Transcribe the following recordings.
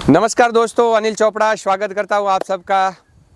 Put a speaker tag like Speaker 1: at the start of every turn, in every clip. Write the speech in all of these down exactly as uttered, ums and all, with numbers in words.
Speaker 1: नमस्कार दोस्तों, अनिल चोपड़ा स्वागत करता हूँ आप सबका।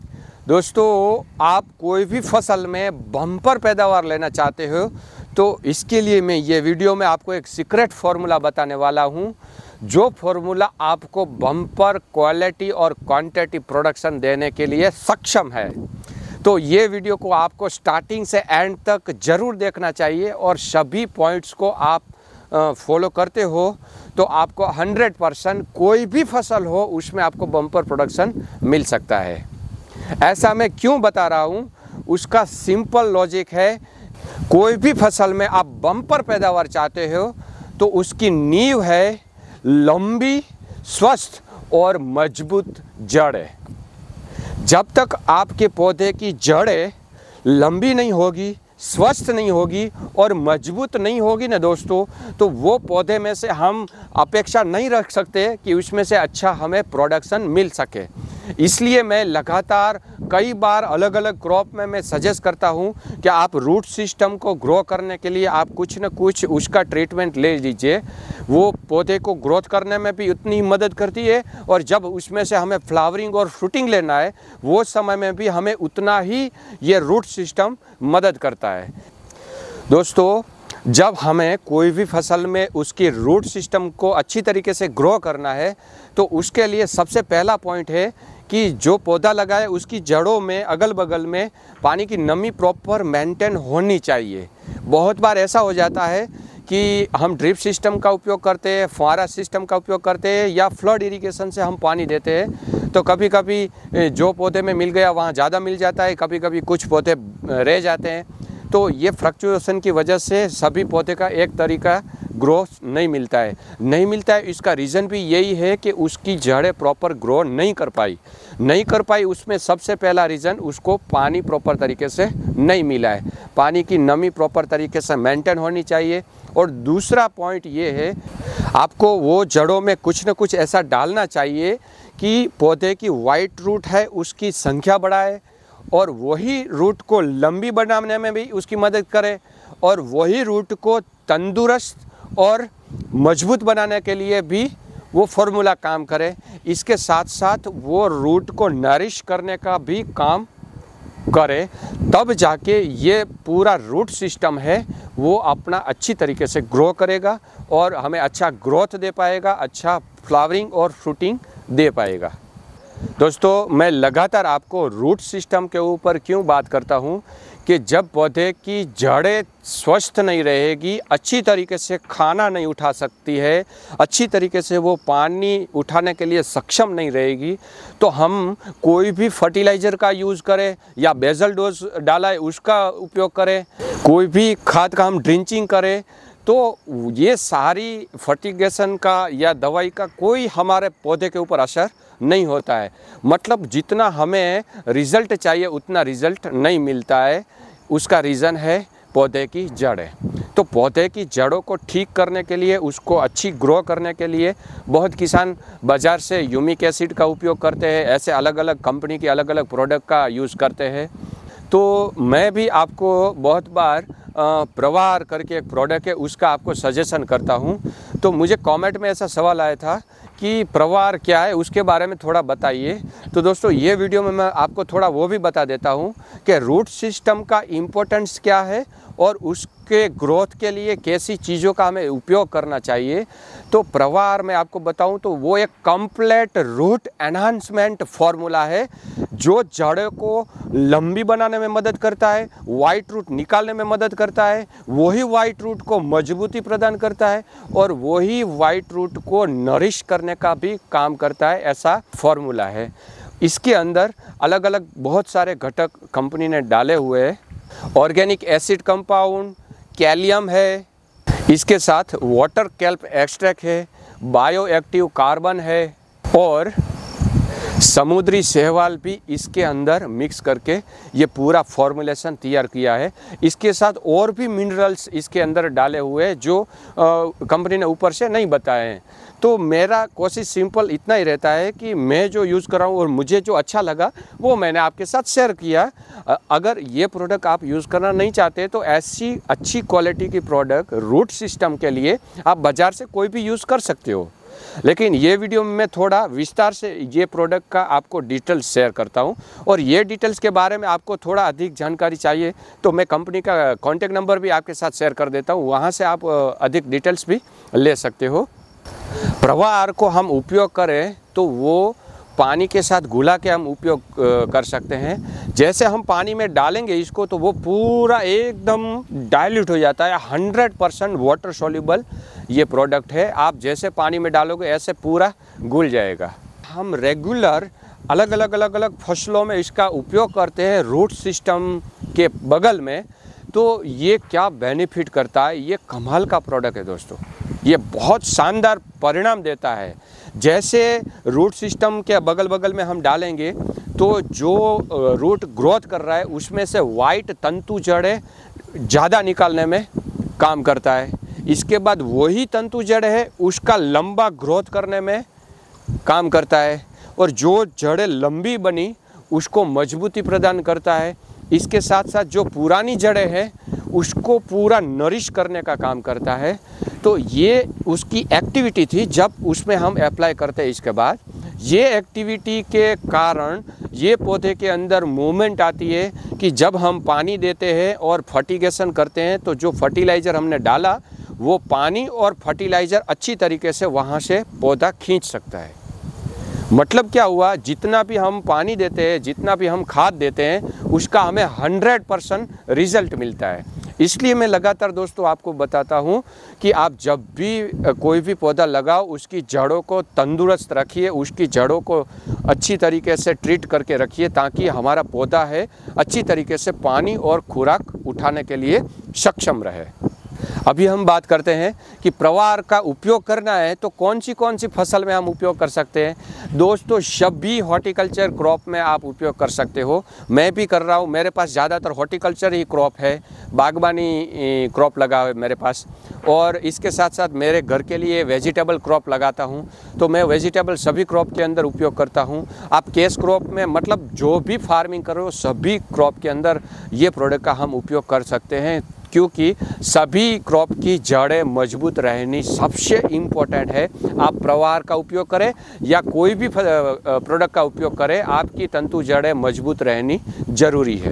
Speaker 1: दोस्तों, आप कोई भी फसल में बम्पर पैदावार लेना चाहते हो तो इसके लिए मैं ये वीडियो में आपको एक सीक्रेट फार्मूला बताने वाला हूँ, जो फार्मूला आपको बम्पर क्वालिटी और क्वांटिटी प्रोडक्शन देने के लिए सक्षम है। तो ये वीडियो को आपको स्टार्टिंग से एंड तक ज़रूर देखना चाहिए और सभी पॉइंट्स को आप फॉलो करते हो तो आपको हंड्रेड परसेंट कोई भी फसल हो उसमें आपको बम्पर प्रोडक्शन मिल सकता है। ऐसा मैं क्यों बता रहा हूँ, उसका सिंपल लॉजिक है। कोई भी फसल में आप बम्पर पैदावार चाहते हो तो उसकी नींव है लंबी, स्वस्थ और मजबूत जड़ें। जब तक आपके पौधे की जड़ें लंबी नहीं होगी, स्वस्थ नहीं होगी और मजबूत नहीं होगी ना दोस्तों, तो वो पौधे में से हम अपेक्षा नहीं रख सकते कि उसमें से अच्छा हमें प्रोडक्शन मिल सके। इसलिए मैं लगातार कई बार अलग अलग क्रॉप में मैं सजेस्ट करता हूँ कि आप रूट सिस्टम को ग्रो करने के लिए आप कुछ न कुछ उसका ट्रीटमेंट ले लीजिए। वो पौधे को ग्रोथ करने में भी उतनी ही मदद करती है और जब उसमें से हमें फ्लावरिंग और फ्रूटिंग लेना है वो समय में भी हमें उतना ही ये रूट सिस्टम मदद करता है। दोस्तों, जब हमें कोई भी फसल में उसकी रूट सिस्टम को अच्छी तरीके से ग्रो करना है तो उसके लिए सबसे पहला पॉइंट है कि जो पौधा लगाए उसकी जड़ों में अगल बगल में पानी की नमी प्रॉपर मेंटेन होनी चाहिए। बहुत बार ऐसा हो जाता है कि हम ड्रिप सिस्टम का उपयोग करते हैं, फुहारा सिस्टम का उपयोग करते हैं या फ्लड इरिगेशन से हम पानी देते हैं, तो कभी कभी जो पौधे में मिल गया वहाँ ज़्यादा मिल जाता है, कभी कभी कुछ पौधे रह जाते हैं। तो ये फ्लक्चुएशन की वजह से सभी पौधे का एक तरीका ग्रोथ नहीं मिलता है नहीं मिलता है इसका रीज़न भी यही है कि उसकी जड़ें प्रॉपर ग्रो नहीं कर पाई नहीं कर पाई उसमें सबसे पहला रीज़न उसको पानी प्रॉपर तरीके से नहीं मिला है। पानी की नमी प्रॉपर तरीके से मेंटेन होनी चाहिए। और दूसरा पॉइंट ये है, आपको वो जड़ों में कुछ न कुछ ऐसा डालना चाहिए कि पौधे की वाइट रूट है उसकी संख्या बढ़ाए और वही रूट को लंबी बनाने में भी उसकी मदद करे और वही रूट को तंदुरुस्त और मजबूत बनाने के लिए भी वो फार्मूला काम करे। इसके साथ साथ वो रूट को नरिश करने का भी काम करे, तब जाके ये पूरा रूट सिस्टम है वो अपना अच्छी तरीके से ग्रो करेगा और हमें अच्छा ग्रोथ दे पाएगा, अच्छा फ्लावरिंग और फ्रूटिंग दे पाएगा। दोस्तों, मैं लगातार आपको रूट सिस्टम के ऊपर क्यों बात करता हूँ कि जब पौधे की जड़ें स्वस्थ नहीं रहेगी, अच्छी तरीके से खाना नहीं उठा सकती है, अच्छी तरीके से वो पानी उठाने के लिए सक्षम नहीं रहेगी, तो हम कोई भी फर्टिलाइज़र का यूज़ करें या बेसल डोज डाला है उसका उपयोग करें, कोई भी खाद का हम ड्रिंचिंग करें, तो ये सारी फर्टिगेशन का या दवाई का कोई हमारे पौधे के ऊपर असर नहीं होता है। मतलब जितना हमें रिज़ल्ट चाहिए उतना रिज़ल्ट नहीं मिलता है। उसका रीज़न है पौधे की जड़ें। तो पौधे की जड़ों को ठीक करने के लिए, उसको अच्छी ग्रो करने के लिए बहुत किसान बाज़ार से ह्यूमिक एसिड का उपयोग करते हैं, ऐसे अलग अलग कंपनी के अलग अलग प्रोडक्ट का यूज़ करते हैं। तो मैं भी आपको बहुत बार प्रवार करके एक प्रोडक्ट है उसका आपको सजेशन करता हूँ। तो मुझे कमेंट में ऐसा सवाल आया था कि प्रवार क्या है, उसके बारे में थोड़ा बताइए। तो दोस्तों, ये वीडियो में मैं आपको थोड़ा वो भी बता देता हूँ कि रूट सिस्टम का इम्पोर्टेंस क्या है और उसके ग्रोथ के लिए कैसी चीज़ों का हमें उपयोग करना चाहिए। तो प्रवार में आपको बताऊं तो वो एक कंप्लीट रूट एनहांसमेंट फार्मूला है जो जड़ों को लंबी बनाने में मदद करता है, वाइट रूट निकालने में मदद करता है, वही वाइट रूट को मजबूती प्रदान करता है और वही वाइट रूट को नरिश करने का भी काम करता है। ऐसा फार्मूला है। इसके अंदर अलग अलग बहुत सारे घटक कंपनी ने डाले हुए हैं। ऑर्गेनिक एसिड कंपाउंड, कैलियम है, इसके साथ वाटर केल्प एक्सट्रैक्ट है, बायो एक्टिव कार्बन है और समुद्री शैवाल भी इसके अंदर मिक्स करके ये पूरा फॉर्मुलेशन तैयार किया है। इसके साथ और भी मिनरल्स इसके अंदर डाले हुए हैं जो कंपनी ने ऊपर से नहीं बताए हैं। तो मेरा कोशिश सिंपल इतना ही रहता है कि मैं जो यूज़ कर रहा हूँ और मुझे जो अच्छा लगा वो मैंने आपके साथ शेयर किया। अगर ये प्रोडक्ट आप यूज़ करना नहीं चाहते तो ऐसी अच्छी क्वालिटी की प्रोडक्ट रूट सिस्टम के लिए आप बाज़ार से कोई भी यूज़ कर सकते हो। लेकिन ये वीडियो में मैं थोड़ा विस्तार से ये प्रोडक्ट का आपको डिटेल्स शेयर करता हूँ। और ये डिटेल्स के बारे में आपको थोड़ा अधिक जानकारी चाहिए तो मैं कंपनी का कॉन्टैक्ट नंबर भी आपके साथ शेयर कर देता हूँ, वहाँ से आप अधिक डिटेल्स भी ले सकते हो। प्रवाह आर को हम उपयोग करें तो वो पानी के साथ घुला के हम उपयोग कर सकते हैं। जैसे हम पानी में डालेंगे इसको तो वो पूरा एकदम डाइल्यूट हो जाता है, हंड्रेड परसेंट वाटर सोल्यूबल ये प्रोडक्ट है। आप जैसे पानी में डालोगे ऐसे पूरा घुल जाएगा। हम रेगुलर अलग अलग अलग अलग फसलों में इसका उपयोग करते हैं रूट सिस्टम के बगल में, तो ये क्या बेनिफिट करता है, ये कमाल का प्रोडक्ट है दोस्तों। ये बहुत शानदार परिणाम देता है। जैसे रूट सिस्टम के बगल बगल में हम डालेंगे तो जो रूट ग्रोथ कर रहा है उसमें से वाइट तंतु जड़ें ज़्यादा निकालने में काम करता है। इसके बाद वही तंतु जड़ है उसका लंबा ग्रोथ करने में काम करता है, और जो जड़ें लंबी बनी उसको मजबूती प्रदान करता है। इसके साथ साथ जो पुरानी जड़ें हैं उसको पूरा नरिश करने का काम करता है। तो ये उसकी एक्टिविटी थी जब उसमें हम अप्लाई करते हैं। इसके बाद ये एक्टिविटी के कारण ये पौधे के अंदर मूवमेंट आती है कि जब हम पानी देते हैं और फर्टिगेशन करते हैं तो जो फर्टिलाइज़र हमने डाला वो पानी और फर्टिलाइज़र अच्छी तरीके से वहाँ से पौधा खींच सकता है। मतलब क्या हुआ, जितना भी हम पानी देते हैं, जितना भी हम खाद देते हैं, उसका हमें हंड्रेड परसेंट रिजल्ट मिलता है। इसलिए मैं लगातार दोस्तों आपको बताता हूँ कि आप जब भी कोई भी पौधा लगाओ उसकी जड़ों को तंदुरुस्त रखिए, उसकी जड़ों को अच्छी तरीके से ट्रीट करके रखिए ताकि हमारा पौधा है अच्छी तरीके से पानी और खुराक उठाने के लिए सक्षम रहे। अभी हम बात करते हैं कि प्रवाह का उपयोग करना है तो कौन सी कौन सी फसल में हम उपयोग कर सकते हैं। दोस्तों सभी हॉर्टिकल्चर क्रॉप में आप उपयोग कर सकते हो। मैं भी कर रहा हूँ, मेरे पास ज़्यादातर हॉर्टिकल्चर ही क्रॉप है, बागबानी क्रॉप लगा है मेरे पास। और इसके साथ साथ मेरे घर के लिए वेजिटेबल क्रॉप लगाता हूँ, तो मैं वेजिटेबल सभी क्रॉप के अंदर उपयोग करता हूँ। आप कैश क्रॉप में मतलब जो भी फार्मिंग करो सभी क्रॉप के अंदर ये प्रोडक्ट का हम उपयोग कर सकते हैं, क्योंकि सभी क्रॉप की जड़ें मजबूत रहनी सबसे इम्पोर्टेंट है। आप प्रवाह का उपयोग करें या कोई भी प्रोडक्ट का उपयोग करें, आपकी तंतु जड़ें मजबूत रहनी ज़रूरी है।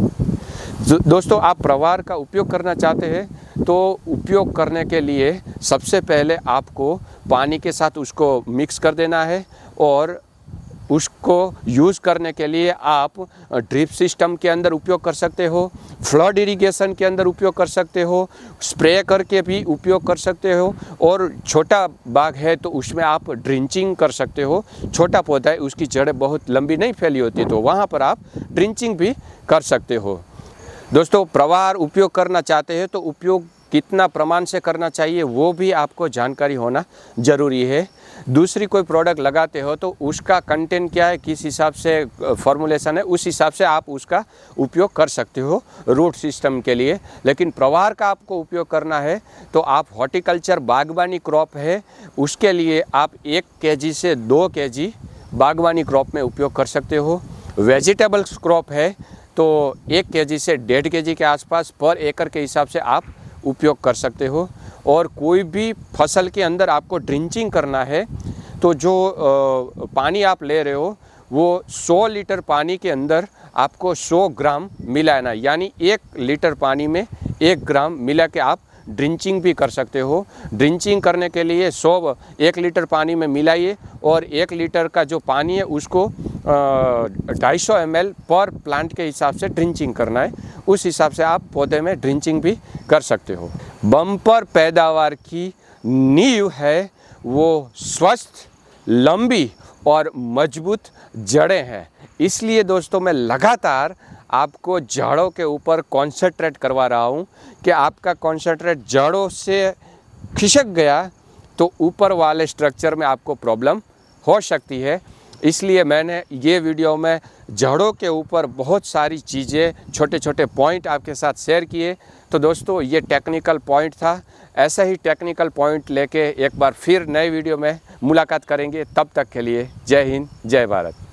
Speaker 1: दोस्तों आप प्रवाह का उपयोग करना चाहते हैं तो उपयोग करने के लिए सबसे पहले आपको पानी के साथ उसको मिक्स कर देना है, और उसको यूज़ करने के लिए आप ड्रिप सिस्टम के अंदर उपयोग कर सकते हो, फ्लड इरिगेशन के अंदर उपयोग कर सकते हो, स्प्रे करके भी उपयोग कर सकते हो, और छोटा बाग है तो उसमें आप ड्रिंचिंग कर सकते हो। छोटा पौधा है उसकी जड़ें बहुत लंबी नहीं फैली होती तो वहाँ पर आप ड्रिंचिंग भी कर सकते हो। दोस्तों प्रवाह उपयोग करना चाहते हैं तो उपयोग कितना प्रमाण से करना चाहिए वो भी आपको जानकारी होना ज़रूरी है। दूसरी कोई प्रोडक्ट लगाते हो तो उसका कंटेंट क्या है, किस हिसाब से फॉर्मुलेशन है, उस हिसाब से आप उसका उपयोग कर सकते हो रूट सिस्टम के लिए। लेकिन प्रवाह का आपको उपयोग करना है तो आप हॉर्टिकल्चर बागवानी क्रॉप है उसके लिए आप एक केजी से दो केजी बागवानी क्रॉप में उपयोग कर सकते हो। वेजिटेबल्स क्रॉप है तो एक केजी से डेढ़ केजी के आसपास पर एकड़ के हिसाब से आप उपयोग कर सकते हो। और कोई भी फसल के अंदर आपको ड्रिंचिंग करना है तो जो आ, पानी आप ले रहे हो वो सौ लीटर पानी के अंदर आपको सौ ग्राम मिलाना, यानी एक लीटर पानी में एक ग्राम मिला के आप ड्रिंचिंग भी कर सकते हो। ड्रिंचिंग करने के लिए सौ एक लीटर पानी में मिलाइए और एक लीटर का जो पानी है उसको ढाई सौ एम एल पर प्लांट के हिसाब से ड्रिंचिंग करना है, उस हिसाब से आप पौधे में ड्रिंचिंग भी कर सकते हो। बम्पर पैदावार की नींव है वो स्वस्थ, लंबी और मजबूत जड़ें हैं। इसलिए दोस्तों मैं लगातार आपको जड़ों के ऊपर कॉन्सेंट्रेट करवा रहा हूँ कि आपका कॉन्सेंट्रेट जड़ों से खिसक गया तो ऊपर वाले स्ट्रक्चर में आपको प्रॉब्लम हो सकती है। इसलिए मैंने ये वीडियो में जड़ों के ऊपर बहुत सारी चीज़ें, छोटे छोटे पॉइंट आपके साथ शेयर किए। तो दोस्तों ये टेक्निकल पॉइंट था। ऐसा ही टेक्निकल पॉइंट लेके एक बार फिर नए वीडियो में मुलाकात करेंगे। तब तक के लिए जय हिंद, जय भारत।